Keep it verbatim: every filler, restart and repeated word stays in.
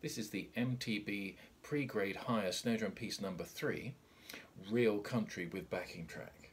This is the M T B pre-grade higher snare drum piece number three, Real Country with backing track.